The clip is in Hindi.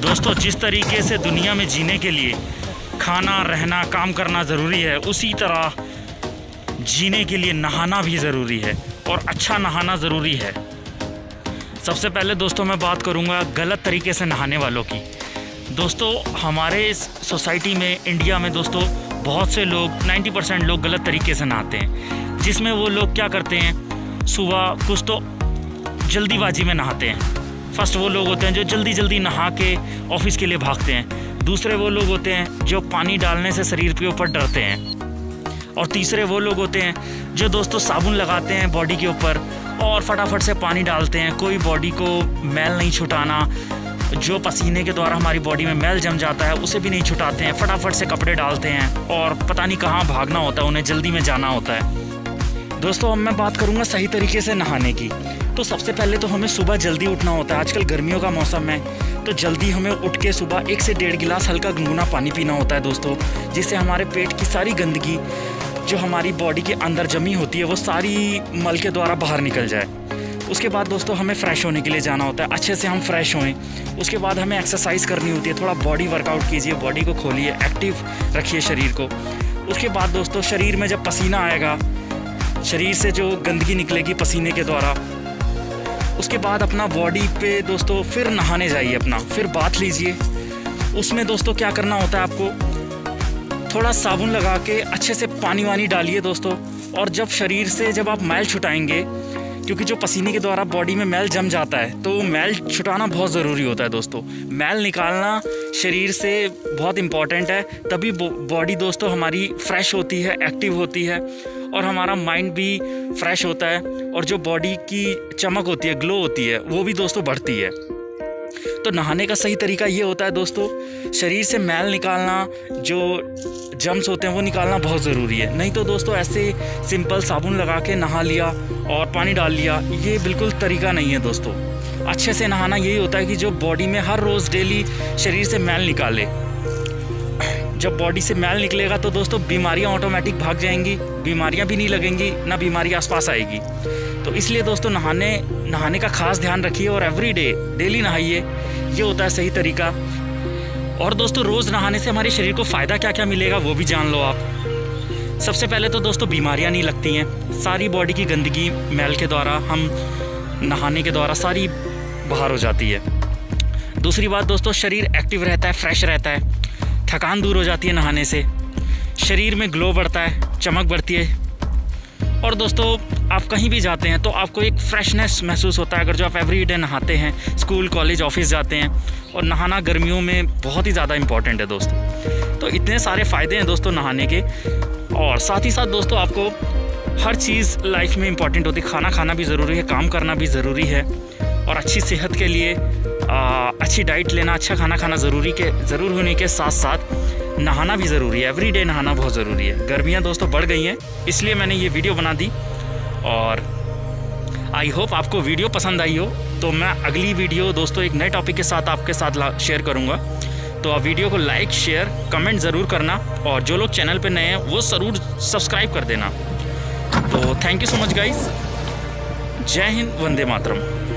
दोस्तों, जिस तरीके से दुनिया में जीने के लिए खाना, रहना, काम करना ज़रूरी है, उसी तरह जीने के लिए नहाना भी ज़रूरी है और अच्छा नहाना ज़रूरी है। सबसे पहले दोस्तों मैं बात करूँगा गलत तरीके से नहाने वालों की। दोस्तों, हमारे इस सोसाइटी में, इंडिया में दोस्तों बहुत से लोग 90% लोग गलत तरीके से नहाते हैं, जिसमें वो लोग क्या करते हैं, सुबह कुछ तो जल्दीबाजी में नहाते हैं। फर्स्ट वो लोग होते हैं जो जल्दी जल्दी नहा के ऑफिस के लिए भागते हैं। दूसरे वो लोग होते हैं जो पानी डालने से शरीर के ऊपर डरते हैं। और तीसरे वो लोग होते हैं जो दोस्तों साबुन लगाते हैं बॉडी के ऊपर और फटाफट से पानी डालते हैं। कोई बॉडी को मैल नहीं छुटाना, जो पसीने के द्वारा हमारी बॉडी में मैल जम जाता है उसे भी नहीं छुटाते हैं, फटाफट से कपड़े डालते हैं और पता नहीं कहाँ भागना होता है, उन्हें जल्दी में जाना होता है। दोस्तों, अब मैं बात करूँगा सही तरीके से नहाने की। तो सबसे पहले तो हमें सुबह जल्दी उठना होता है। आजकल गर्मियों का मौसम है, तो जल्दी हमें उठ के सुबह 1 से 1.5 गिलास हल्का गुनगुना पानी पीना होता है दोस्तों, जिससे हमारे पेट की सारी गंदगी जो हमारी बॉडी के अंदर जमी होती है वो सारी मल के द्वारा बाहर निकल जाए। उसके बाद दोस्तों हमें फ़्रेश होने के लिए जाना होता है, अच्छे से हम फ्रेश होएं। उसके बाद हमें एक्सरसाइज करनी होती है, थोड़ा बॉडी वर्कआउट कीजिए, बॉडी को खोलिए, एक्टिव रखिए शरीर को। उसके बाद दोस्तों शरीर में जब पसीना आएगा, शरीर से जो गंदगी निकलेगी पसीने के द्वारा, उसके बाद अपना बॉडी पे दोस्तों फिर नहाने जाइए, अपना फिर बाथ लीजिए। उसमें दोस्तों क्या करना होता है, आपको थोड़ा साबुन लगा के अच्छे से पानी वानी डालिए दोस्तों। और जब शरीर से जब आप मैल छुटाएंगे, क्योंकि जो पसीने के द्वारा बॉडी में मैल जम जाता है, तो मैल छुटाना बहुत ज़रूरी होता है दोस्तों। मैल निकालना शरीर से बहुत इम्पॉर्टेंट है, तभी बॉडी दोस्तों हमारी फ्रेश होती है, एक्टिव होती है और हमारा माइंड भी फ्रेश होता है और जो बॉडी की चमक होती है, ग्लो होती है, वो भी दोस्तों बढ़ती है। तो नहाने का सही तरीका ये होता है दोस्तों, शरीर से मैल निकालना, जो जम्स होते हैं वो निकालना बहुत ज़रूरी है। नहीं तो दोस्तों ऐसे सिंपल साबुन लगा के नहा लिया और पानी डाल लिया, ये बिल्कुल तरीका नहीं है दोस्तों। अच्छे से नहाना यही होता है कि जो बॉडी में हर रोज़ डेली शरीर से मैल निकाले। जब बॉडी से मैल निकलेगा तो दोस्तों बीमारियां ऑटोमेटिक भाग जाएंगी, बीमारियां भी नहीं लगेंगी, ना बीमारी आसपास आएगी। तो इसलिए दोस्तों नहाने का खास ध्यान रखिए और एवरीडे डेली नहाइए, ये होता है सही तरीका। और दोस्तों रोज़ नहाने से हमारे शरीर को फ़ायदा क्या क्या मिलेगा वो भी जान लो आप। सबसे पहले तो दोस्तों बीमारियां नहीं लगती हैं, सारी बॉडी की गंदगी मैल के द्वारा, हम नहाने के द्वारा सारी बाहर हो जाती है। दूसरी बात दोस्तों, शरीर एक्टिव रहता है, फ्रेश रहता है, थकान दूर हो जाती है नहाने से, शरीर में ग्लो बढ़ता है, चमक बढ़ती है। और दोस्तों आप कहीं भी जाते हैं तो आपको एक फ्रेशनेस महसूस होता है अगर जो आप एवरीडे नहाते हैं, स्कूल, कॉलेज, ऑफिस जाते हैं। और नहाना गर्मियों में बहुत ही ज़्यादा इम्पॉर्टेंट है दोस्तों। तो इतने सारे फ़ायदे हैं दोस्तों नहाने के। और साथ ही साथ दोस्तों आपको हर चीज़ लाइफ में इम्पॉर्टेंट होती है, खाना खाना भी ज़रूरी है, काम करना भी ज़रूरी है और अच्छी सेहत के लिए अच्छी डाइट लेना, अच्छा खाना खाना ज़रूर होने के साथ साथ नहाना भी ज़रूरी है। एवरीडे नहाना बहुत ज़रूरी है। गर्मियाँ दोस्तों बढ़ गई हैं, इसलिए मैंने ये वीडियो बना दी और आई होप आपको वीडियो पसंद आई हो। तो मैं अगली वीडियो दोस्तों एक नए टॉपिक के साथ आपके साथ शेयर करूँगा। तो आप वीडियो को लाइक, शेयर, कमेंट ज़रूर करना और जो लोग चैनल पर नए हैं वो ज़रूर सब्सक्राइब कर देना। तो thank you so much guys. जय हिंद, वंदे मातरम।